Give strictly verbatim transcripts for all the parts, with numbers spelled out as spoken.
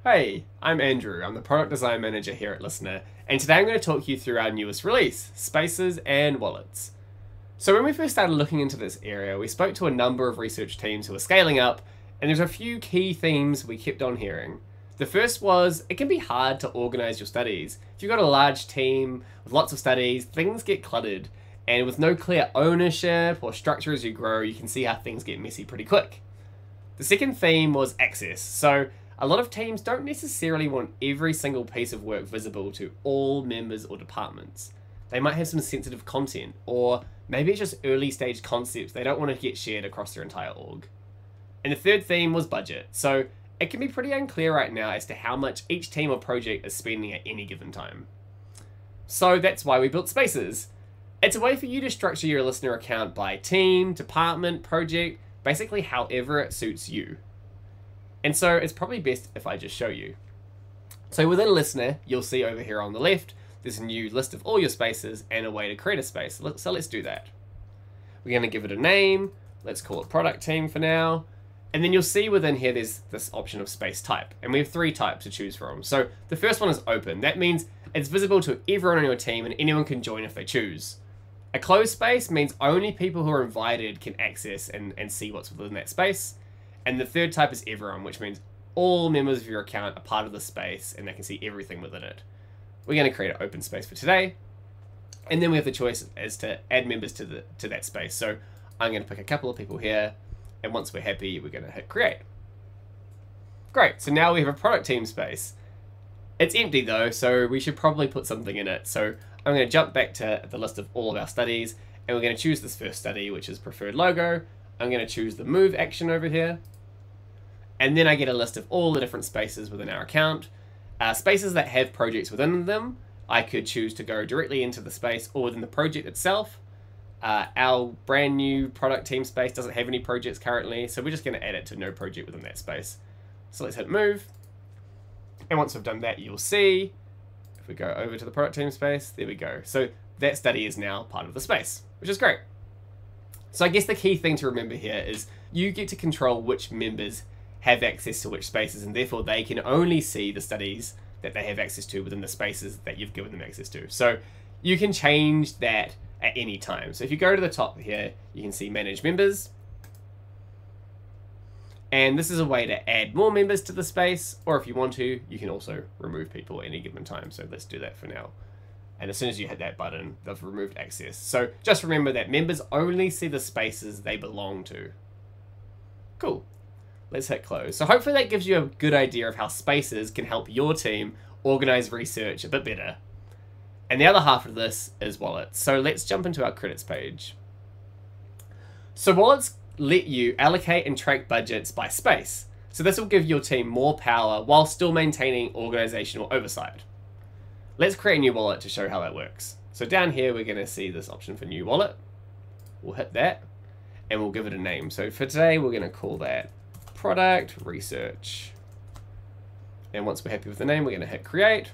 Hey, I'm Andrew. I'm the Product Design Manager here at Lyssna, and today I'm going to talk you through our newest release, Spaces and Wallets. So when we first started looking into this area, we spoke to a number of research teams who were scaling up, and there's a few key themes we kept on hearing. The first was, it can be hard to organize your studies. If you've got a large team with lots of studies, things get cluttered, and with no clear ownership or structure as you grow, you can see how things get messy pretty quick. The second theme was access. So a lot of teams don't necessarily want every single piece of work visible to all members or departments. They might have some sensitive content, or maybe it's just early stage concepts they don't want to get shared across their entire org. And the third theme was budget. So it can be pretty unclear right now as to how much each team or project is spending at any given time. So that's why we built Spaces. It's a way for you to structure your Lyssna account by team, department, project, basically however it suits you. And so it's probably best if I just show you. So within Lyssna, you'll see over here on the left, there's a new list of all your spaces and a way to create a space. So let's do that. We're going to give it a name. Let's call it product team for now. And then you'll see within here, there's this option of space type. And we have three types to choose from. So the first one is open. That means it's visible to everyone on your team and anyone can join if they choose. A closed space means only people who are invited can access and, and see what's within that space. And the third type is everyone, which means all members of your account are part of the space and they can see everything within it. We're going to create an open space for today. And then we have the choice as to add members to the to that space. So I'm going to pick a couple of people here. And once we're happy, we're going to hit create. Great. So now we have a product team space. It's empty though, so we should probably put something in it. So I'm going to jump back to the list of all of our studies. And we're going to choose this first study, which is preferred logo. I'm going to choose the move action over here. And then I get a list of all the different spaces within our account. Uh, spaces that have projects within them, I could choose to go directly into the space or within the project itself. Uh, our brand new product team space doesn't have any projects currently, so we're just going to add it to no project within that space. So let's hit move. And once we've done that, you'll see, if we go over to the product team space, there we go. So that study is now part of the space, which is great. So I guess the key thing to remember here is you get to control which members have access to which spaces, and therefore they can only see the studies that they have access to within the spaces that you've given them access to. So you can change that at any time. So if you go to the top here, you can see manage members. And this is a way to add more members to the space, or if you want to, you can also remove people at any given time. So let's do that for now. And as soon as you hit that button, they've removed access. So just remember that members only see the spaces they belong to. Cool. Let's hit close. So hopefully that gives you a good idea of how spaces can help your team organize research a bit better. And the other half of this is wallets. So let's jump into our credits page. So wallets let you allocate and track budgets by space. So this will give your team more power while still maintaining organizational oversight. Let's create a new wallet to show how that works. So down here, we're going to see this option for new wallet. We'll hit that and we'll give it a name. So for today, we're going to call that product research. And once we're happy with the name, we're going to hit create.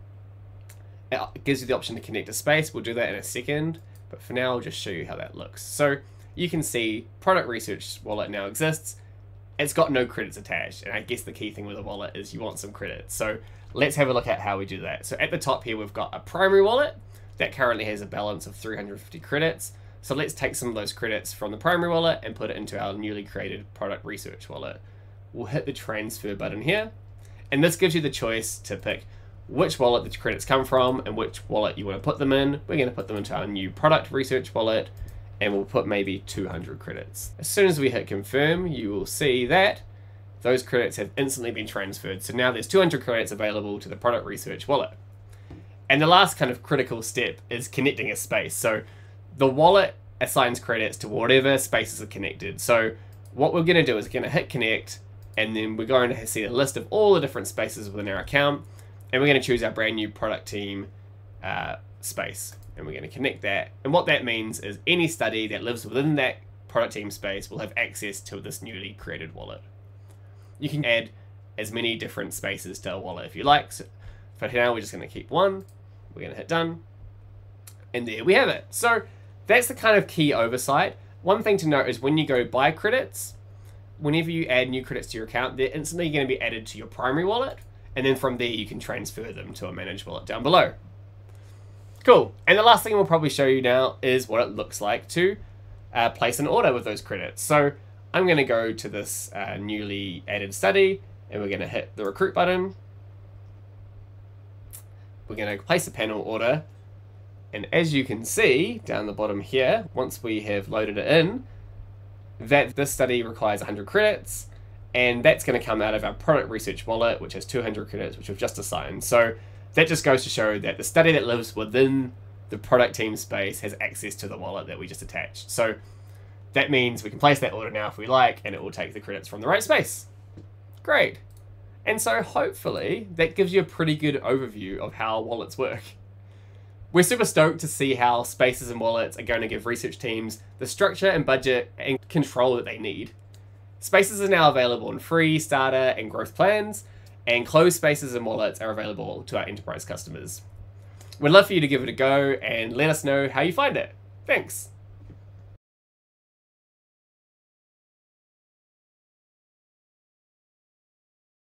It gives you the option to connect a space. We'll do that in a second, but for now I'll just show you how that looks. So you can see product research wallet now exists. It's got no credits attached, and I guess the key thing with a wallet is you want some credits. So let's have a look at how we do that. So at the top here, we've got a primary wallet that currently has a balance of three hundred fifty credits. So let's take some of those credits from the primary wallet and put it into our newly created product research wallet. We'll hit the transfer button here, and this gives you the choice to pick which wallet the credits come from and which wallet you want to put them in. We're going to put them into our new product research wallet, and we'll put maybe two hundred credits. As soon as we hit confirm, you will see that those credits have instantly been transferred. So now there's two hundred credits available to the product research wallet. And the last kind of critical step is connecting a space. So the wallet assigns credits to whatever spaces are connected. So what we're going to do is we're going to hit connect, and then we're going to see a list of all the different spaces within our account, and we're going to choose our brand new product team uh, space, and we're going to connect that. And what that means is any study that lives within that product team space will have access to this newly created wallet. You can add as many different spaces to a wallet if you like. So for now, we're just going to keep one. We're going to hit done, and there we have it. So that's the kind of key oversight. One thing to note is when you go buy credits, whenever you add new credits to your account, they're instantly going to be added to your primary wallet, And then from there, you can transfer them to a managed wallet down below. Cool. And the last thing we'll probably show you now is what it looks like to uh, place an order with those credits. So I'm going to go to this uh, newly added study, and we're going to hit the recruit button. We're going to place a panel order. And as you can see down the bottom here, once we have loaded it in, that this study requires one hundred credits, and that's going to come out of our product research wallet, which has two hundred credits, which we've just assigned. So that just goes to show that the study that lives within the product team space has access to the wallet that we just attached. So that means we can place that order now if we like, and it will take the credits from the right space. Great. And so hopefully that gives you a pretty good overview of how wallets work. We're super stoked to see how spaces and wallets are going to give research teams the structure and budget and control that they need. Spaces are now available in free, starter, and growth plans, and closed spaces and wallets are available to our enterprise customers. We'd love for you to give it a go and let us know how you find it. Thanks.